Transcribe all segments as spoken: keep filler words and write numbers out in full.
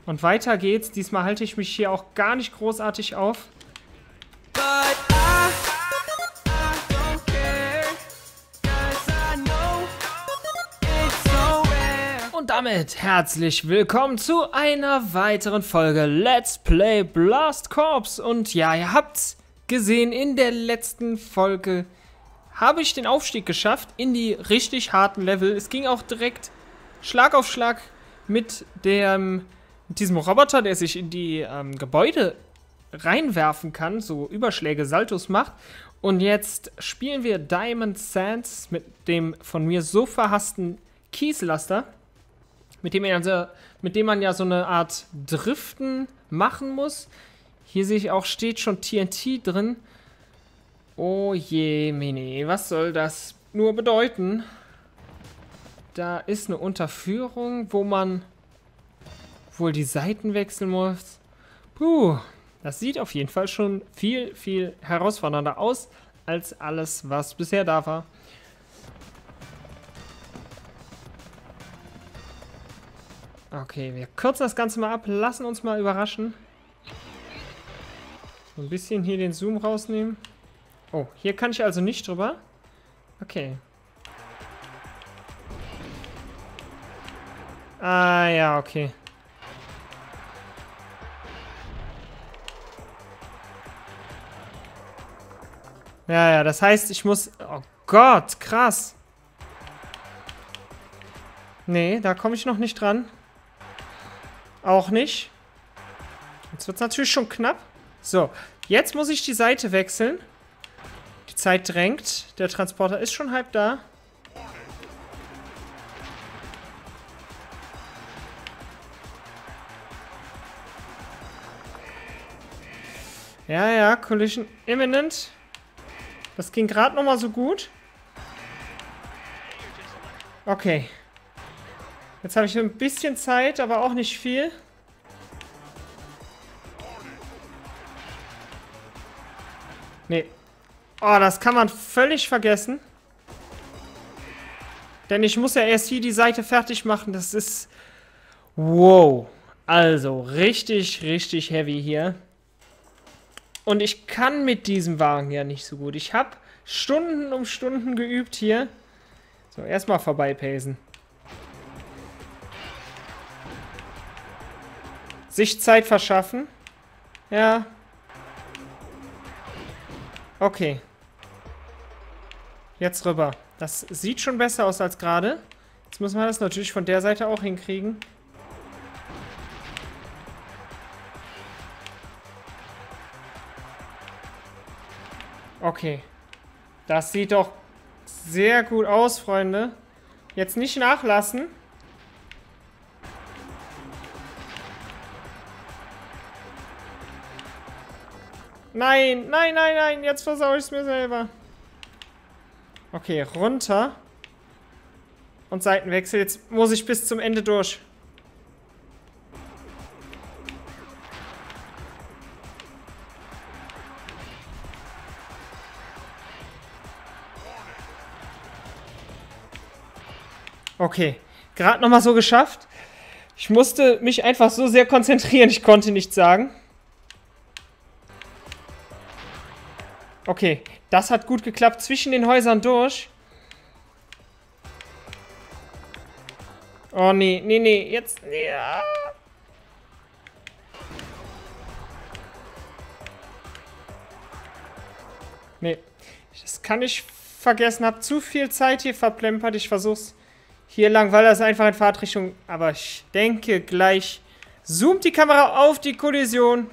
Und weiter geht's. Diesmal halte ich mich hier auch gar nicht großartig auf. Und damit herzlich willkommen zu einer weiteren Folge Let's Play Blast Corps. Und ja, ihr habt's gesehen, in der letzten Folge habe ich den Aufstieg geschafft in die richtig harten Level. Es ging auch direkt Schlag auf Schlag mit dem, mit diesem Roboter, der sich in die ähm, Gebäude reinwerfen kann, so Überschläge, Saltos macht. Und jetzt spielen wir Diamond Sands mit dem von mir so verhassten Kieslaster, mit dem, also, mit dem man ja so eine Art Driften machen muss. Hier sehe ich auch, steht schon T N T drin. Oh je, Mini, was soll das nur bedeuten? Da ist eine Unterführung, wo man wohl die Seiten wechseln muss. Puh, das sieht auf jeden Fall schon viel, viel herausfordernder aus, als alles, was bisher da war. Okay, wir kürzen das Ganze mal ab, lassen uns mal überraschen. So ein bisschen hier den Zoom rausnehmen. Oh, hier kann ich also nicht drüber. Okay. Ah, ja, okay. Ja, ja, das heißt, ich muss... Oh Gott, krass. Nee, da komme ich noch nicht dran. Auch nicht. Jetzt wird es natürlich schon knapp. So, jetzt muss ich die Seite wechseln. Die Zeit drängt. Der Transporter ist schon halb da. Ja, ja, Collision imminent. Das ging gerade noch mal so gut. Okay. Jetzt habe ich ein bisschen Zeit, aber auch nicht viel. Nee. Oh, das kann man völlig vergessen. Denn ich muss ja erst hier die Seite fertig machen. Das ist... Wow. Also, richtig, richtig heavy hier. Und ich kann mit diesem Wagen ja nicht so gut. Ich habe Stunden um Stunden geübt hier. So, erstmal vorbeipacen. Sich Zeit verschaffen. Ja. Okay. Jetzt rüber. Das sieht schon besser aus als gerade. Jetzt muss man das natürlich von der Seite auch hinkriegen. Okay. Das sieht doch sehr gut aus, Freunde. Jetzt nicht nachlassen. Nein, nein, nein, nein. Jetzt versaue ich es mir selber. Okay, runter. Und Seitenwechsel. Jetzt muss ich bis zum Ende durch. Okay, gerade nochmal so geschafft. Ich musste mich einfach so sehr konzentrieren, ich konnte nichts sagen. Okay, das hat gut geklappt. Zwischen den Häusern durch. Oh, nee, nee, nee, jetzt... Ja. Nee, das kann ich vergessen. Hab zu viel Zeit hier verplempert. Ich versuch's hier lang, weil das einfach in Fahrtrichtung... Aber ich denke gleich... Zoomt die Kamera auf die Kollision.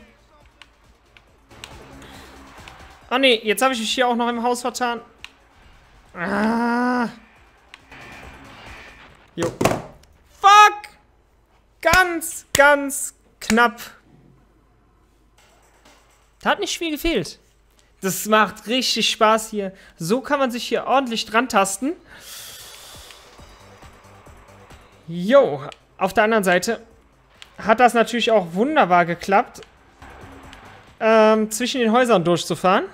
Ah, nee, jetzt habe ich mich hier auch noch im Haus vertan. Ah. Jo. Fuck! Ganz, ganz knapp. Da hat nicht viel gefehlt. Das macht richtig Spaß hier. So kann man sich hier ordentlich dran tasten. Jo, auf der anderen Seite hat das natürlich auch wunderbar geklappt, ähm, zwischen den Häusern durchzufahren.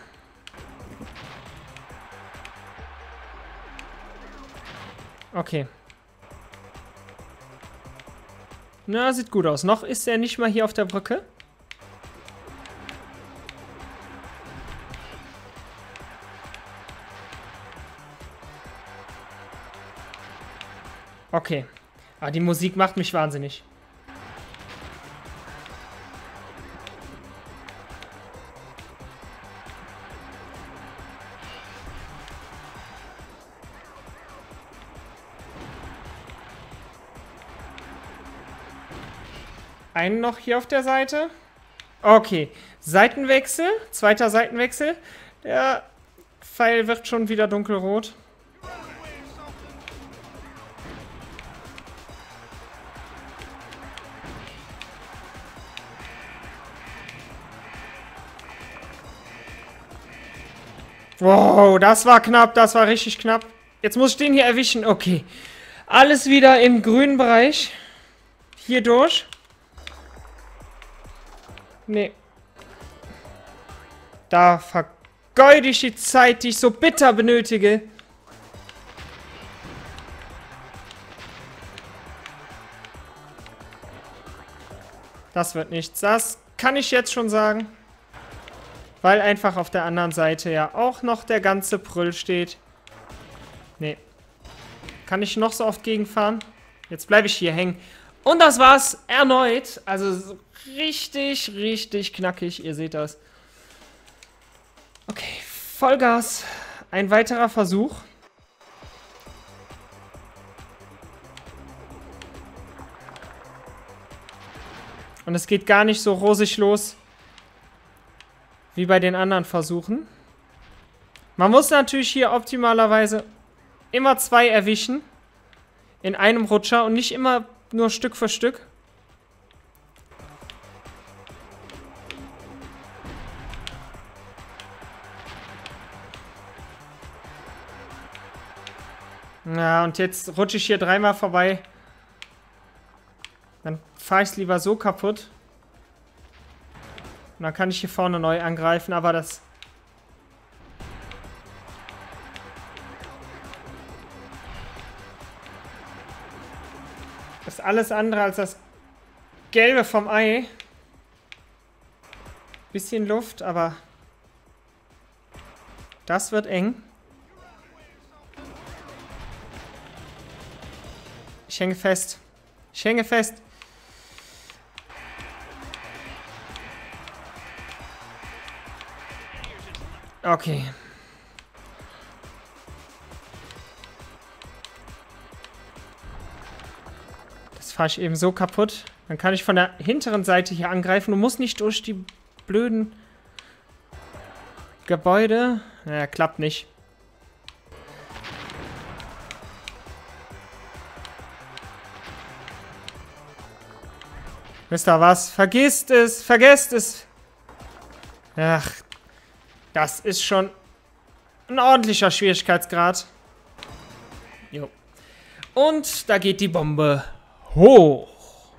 Okay. Na, sieht gut aus. Noch ist er nicht mal hier auf der Brücke. Okay. Ah, die Musik macht mich wahnsinnig. Einen noch hier auf der Seite. Okay. Seitenwechsel. Zweiter Seitenwechsel. Der Pfeil wird schon wieder dunkelrot. Wow, das war knapp. Das war richtig knapp. Jetzt muss ich den hier erwischen. Okay. Alles wieder im grünen Bereich. Hier durch. Nee. Da vergeude ich die Zeit, die ich so bitter benötige. Das wird nichts. Das kann ich jetzt schon sagen. Weil einfach auf der anderen Seite ja auch noch der ganze Prüll steht. Nee. Kann ich noch so oft gegenfahren? Jetzt bleibe ich hier hängen. Und das war's erneut. Also so richtig, richtig knackig. Ihr seht das. Okay, Vollgas. Ein weiterer Versuch. Und es geht gar nicht so rosig los wie bei den anderen Versuchen. Man muss natürlich hier optimalerweise immer zwei erwischen. In einem Rutscher und nicht immer nur Stück für Stück. Ja, und jetzt rutsche ich hier dreimal vorbei. Dann fahre ich es lieber so kaputt. Und dann kann ich hier vorne neu angreifen, aber das... Das ist alles andere als das Gelbe vom Ei. Bisschen Luft, aber... Das wird eng. Ich hänge fest. Ich hänge fest. Okay. Das fahre ich eben so kaputt. Dann kann ich von der hinteren Seite hier angreifen und muss nicht durch die blöden Gebäude. Naja, klappt nicht. Wisst ihr was? Vergisst es! Vergesst es! Ach, das ist schon ein ordentlicher Schwierigkeitsgrad. Jo. Und da geht die Bombe hoch.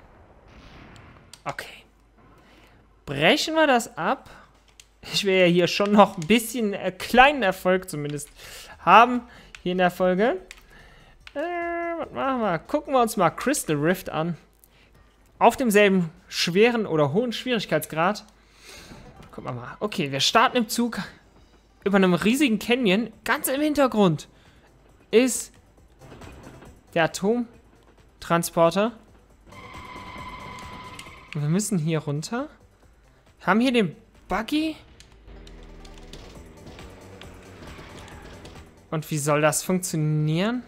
Okay. Brechen wir das ab. Ich will ja hier schon noch ein bisschen äh, kleinen Erfolg zumindest haben. Hier in der Folge. Äh, was machen wir? Gucken wir uns mal Crystal Rift an. Auf demselben schweren oder hohen Schwierigkeitsgrad. Gucken wir mal. Okay, wir starten im Zug über einem riesigen Canyon. Ganz im Hintergrund ist der Atomtransporter. Und wir müssen hier runter. Haben hier den Buggy. Und wie soll das funktionieren?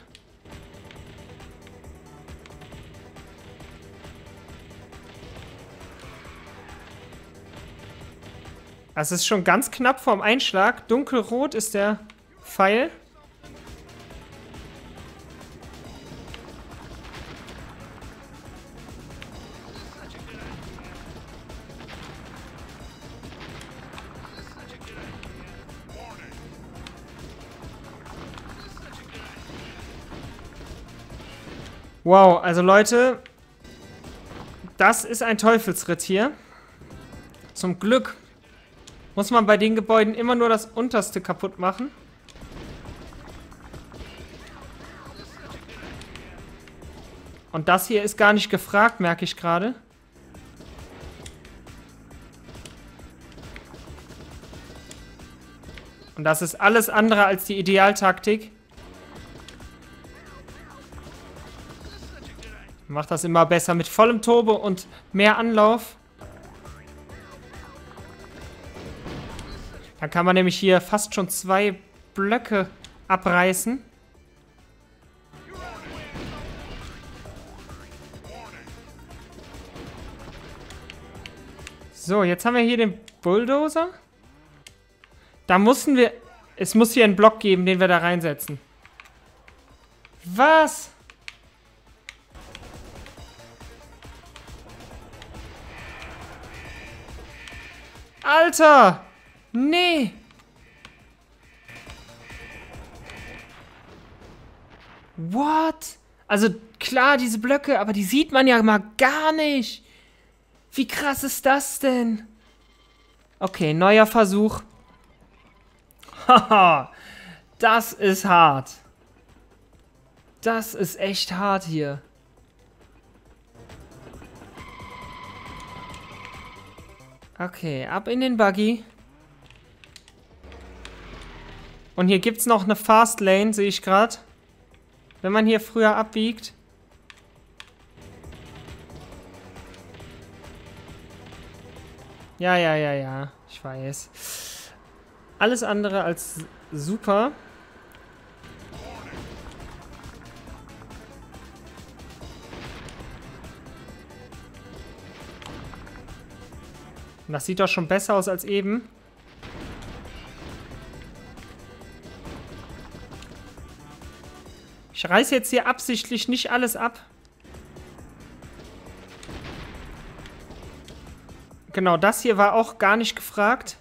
Also es ist schon ganz knapp vorm Einschlag. Dunkelrot ist der Pfeil. Wow, also Leute, das ist ein Teufelsritt hier. Zum Glück muss man bei den Gebäuden immer nur das unterste kaputt machen. Und das hier ist gar nicht gefragt, merke ich gerade. Und das ist alles andere als die Idealtaktik. Macht das immer besser mit vollem Turbo und mehr Anlauf. Dann kann man nämlich hier fast schon zwei Blöcke abreißen. So, jetzt haben wir hier den Bulldozer. Da mussten wir... Es muss hier einen Block geben, den wir da reinsetzen. Was? Alter! Nee! What? Also klar, diese Blöcke, aber die sieht man ja mal gar nicht. Wie krass ist das denn? Okay, neuer Versuch. Haha, das ist hart. Das ist echt hart hier. Okay, ab in den Buggy. Und hier gibt es noch eine Fast Lane, sehe ich gerade. Wenn man hier früher abbiegt. Ja, ja, ja, ja. Ich weiß. Alles andere als super. Das sieht doch schon besser aus als eben. Ich reiße jetzt hier absichtlich nicht alles ab. Genau, das hier war auch gar nicht gefragt.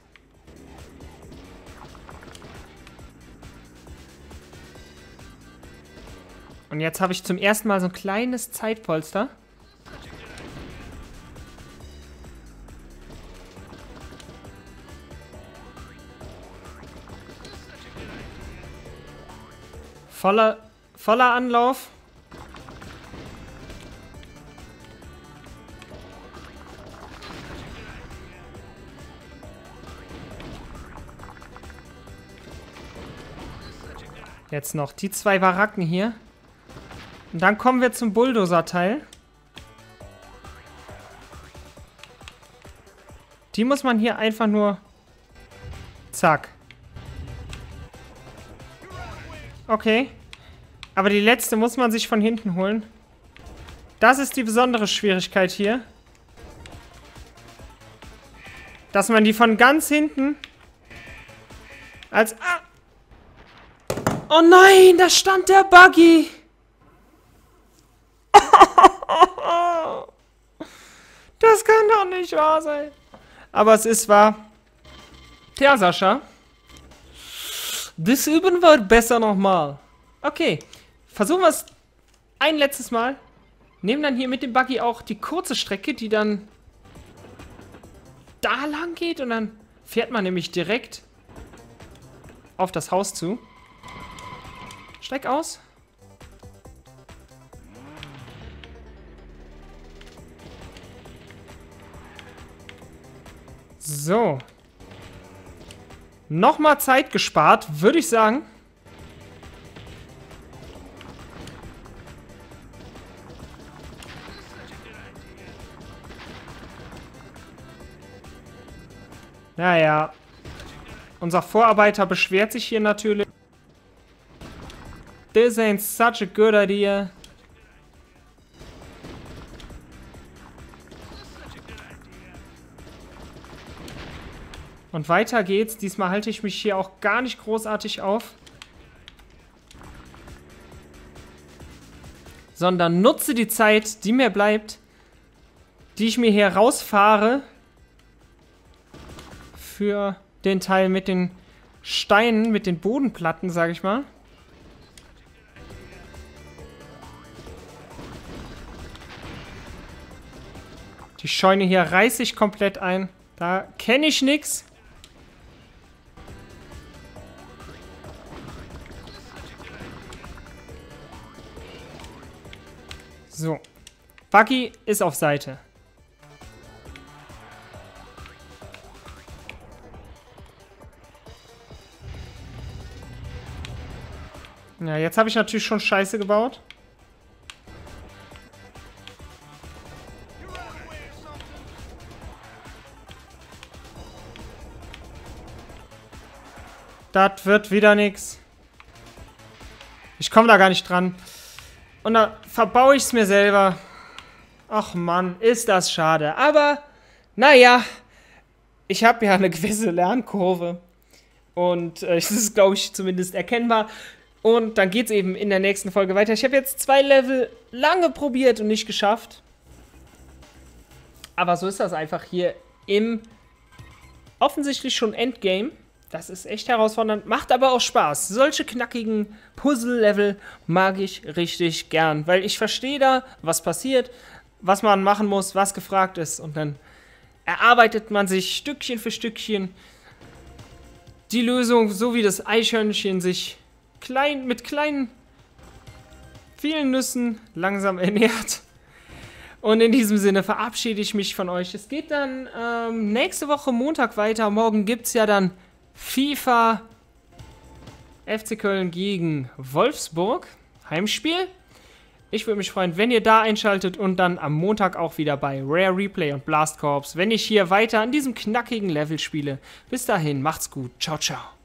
Und jetzt habe ich zum ersten Mal so ein kleines Zeitpolster. Voller, voller Anlauf. Jetzt noch die zwei Baracken hier. Und dann kommen wir zum Bulldozer-Teil. Die muss man hier einfach nur... Zack. Okay. Aber die letzte muss man sich von hinten holen. Das ist die besondere Schwierigkeit hier. Dass man die von ganz hinten... Als... Ah! Oh nein, da stand der Buggy. Das kann doch nicht wahr sein. Aber es ist wahr. Tja, Sascha. Das üben wir besser nochmal. Okay, versuchen wir es ein letztes Mal. Nehmen dann hier mit dem Buggy auch die kurze Strecke, die dann da lang geht. Und dann fährt man nämlich direkt auf das Haus zu. Steig aus. So. Nochmal Zeit gespart, würde ich sagen. Naja. Unser Vorarbeiter beschwert sich hier natürlich. This ain't such a good idea. Und weiter geht's. Diesmal halte ich mich hier auch gar nicht großartig auf. Sondern nutze die Zeit, die mir bleibt, die ich mir hier rausfahre, für den Teil mit den Steinen, mit den Bodenplatten, sage ich mal. Die Scheune hier reiße ich komplett ein. Da kenne ich nichts. So. Buggy ist auf Seite. Ja, jetzt habe ich natürlich schon Scheiße gebaut. Das wird wieder nix. Ich komme da gar nicht dran. Und da verbaue ich es mir selber. Ach Mann, ist das schade. Aber, naja, ich habe ja eine gewisse Lernkurve. Und äh, das ist, glaube ich, zumindest erkennbar. Und dann geht es eben in der nächsten Folge weiter. Ich habe jetzt zwei Level lange probiert und nicht geschafft. Aber so ist das einfach hier im offensichtlich schon Endgame. Das ist echt herausfordernd, macht aber auch Spaß. Solche knackigen Puzzle-Level mag ich richtig gern, weil ich verstehe da, was passiert, was man machen muss, was gefragt ist. Und dann erarbeitet man sich Stückchen für Stückchen die Lösung, so wie das Eichhörnchen sich klein, mit kleinen, vielen Nüssen langsam ernährt. Und in diesem Sinne verabschiede ich mich von euch. Es geht dann ähm, nächste Woche Montag weiter. Morgen gibt es ja dann FIFA F C Köln gegen Wolfsburg. Heimspiel. Ich würde mich freuen, wenn ihr da einschaltet und dann am Montag auch wieder bei Rare Replay und Blast Corps, wenn ich hier weiter an diesem knackigen Level spiele. Bis dahin, macht's gut. Ciao, ciao.